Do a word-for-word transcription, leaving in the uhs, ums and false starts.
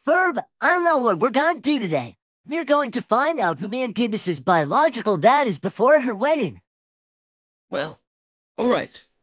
Ferb, I don't know what we're gonna do today. We're going to find out who me and Candace's biological dad is before her wedding. Well, all right.